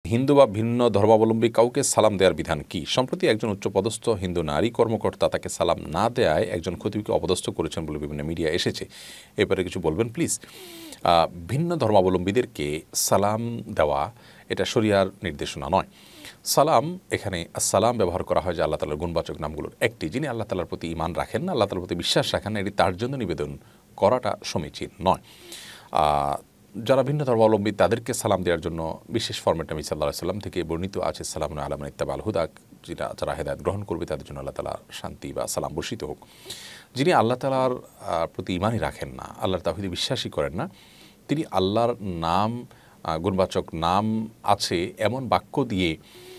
হিন্দু বা ভিন্ন ধর্মাবলম্বী কাউকে সালাম দেওয়ার বিধান কি? সম্প্রতি একজন উচ্চপদস্থ হিন্দু নারী কর্মকর্তা তাকে সালাম না দেওয়ায় একজন খতিবকে অপদস্থ করেছেন বলে বিভিন্ন মিডিয়া এসেছে। এবারে কিছু বলবেন প্লিজ। ভিন্ন ধর্মাবলম্বীদেরকে সালাম দেওয়া এটা শরিয়ার নির্দেশনা নয়। সালাম এখানে আসসালাম ব্যবহার করা হয় যে আল্লাহ তাআলার গুণবাচক নামগুলোর একটি। যিনি আল্লাহ তাআলার প্রতি ঈমান রাখেন না, আল্লাহ তাআলার প্রতি বিশ্বাস রাখেন না, এটি তার জন্য নিবেদন করাটা সমীচীন নয়। যারা ভিন্ন ধর্মাবলম্বী তাদেরকে সালাম দেওয়ার জন্য বিশেষ ফরম্যাট নবী সাল্লাল্লাহু আলাইহি ওয়াসাল্লাম থেকে বর্ণিত আছে, সালামুন আলা মান ইত্তাবা'আল হুদা, যারা হেদায়েত গ্রহণ করবে তাদের জন্য আল্লাহ তাআলার শান্তি বা সালাম বর্ষিত হোক। যিনি আল্লাহ তাআলার প্রতি ঈমানই রাখেন না, আল্লাহর তাওহীদে বিশ্বাসই করেন না, তিনি আল্লাহর নাম, গুণবাচক নাম আছে এমন বাক্য দিয়ে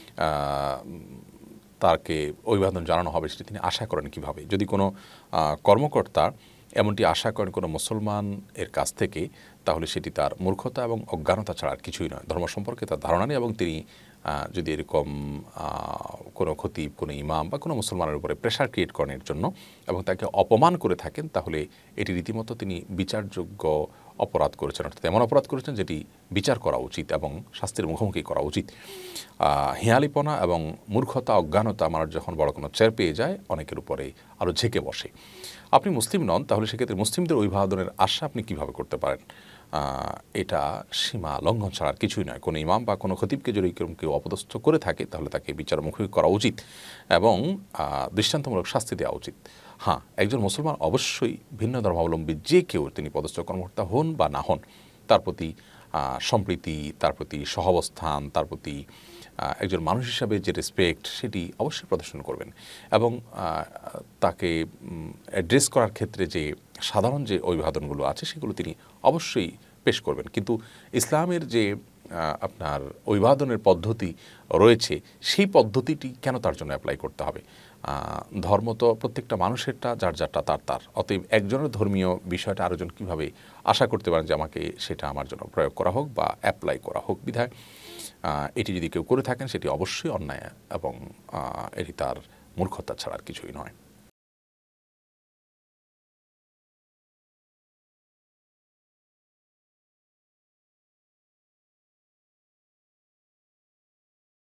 তাকে অভিবাদন জানানো হবে সেটি তিনি আশা করেন কিভাবে? যদি কোনো কর্মকর্তা এমনটি আশা করেন কোনো মুসলমান এর কাছ থেকে, তাহলে সেটি তার মূর্খতা এবং অজ্ঞানতা ছাড়া আর কিছুই নয়। ধর্ম সম্পর্কে তার ধারণা নেই, এবং তিনি যদি এরকম কোনো খতিব, কোনো ইমাম বা কোনো মুসলমানের উপরে প্রেশার ক্রিয়েট করার জন্য এবং তাকে অপমান করে থাকেন, তাহলে এটি রীতিমতো তিনি বিচারযোগ্য অপরাধ করেছেন, অর্থাৎ এমন অপরাধ করেছেন যেটি বিচার করা উচিত এবং শাস্তির মুখোমুখি করা উচিত। হেঁয়ালিপনা এবং মূর্খতা, অজ্ঞানতা আমার যখন বড় কোনো চের পেয়ে যায়, অনেকের উপরে আরও ঝেঁকে বসে। আপনি মুসলিম নন, তাহলে সেক্ষেত্রে মুসলিমদের অভিবাদনের আশা আপনি কীভাবে করতে পারেন? এটা সীমা লঙ্ঘন ছাড়া আর কিছুই নয়। কোনো ইমাম বা কোনো খতিবকে যদি কেউ অপদস্থ করে থাকে, তাহলে তাকে বিচার মুখোমুখি করা উচিত এবং দৃষ্টান্তমূলক শাস্তি দেওয়া উচিত। হ্যাঁ, একজন মুসলমান অবশ্যই ভিন্ন ধর্মাবলম্বী যে কেউ তিনি পদস্থ কর্মকর্তা হন বা না হন, তার প্রতি সম্প্রীতি, তার প্রতি সহাবস্থান, তার প্রতি একজন মানুষ হিসাবে যে রেসপেক্ট, সেটি অবশ্যই প্রদর্শন করবেন এবং তাকে অ্যাড্রেস করার ক্ষেত্রে যে সাধারণ যে অভিবাদনগুলো আছে সেগুলো তিনি অবশ্যই পেশ করবেন। কিন্তু ইসলামের যে আপনার অভিবাদনের পদ্ধতি রয়েছে, সেই পদ্ধতিটি কেন তার জন্য অ্যাপ্লাই করতে হবে? ধর্ম তো প্রত্যেকটা মানুষেরটা, যার যারটা তার। অতএব একজনের ধর্মীয় বিষয়টা আরেকজন কীভাবে আশা করতে পারেন যে আমাকে সেটা আমার জন্য প্রয়োগ করা হোক বা অ্যাপ্লাই করা হোক? বিধায় এটি যদি কেউ করে থাকেন সেটি অবশ্যই অন্যায় এবং এটি তার মূর্খতা ছাড়া আর কিছুই নয়।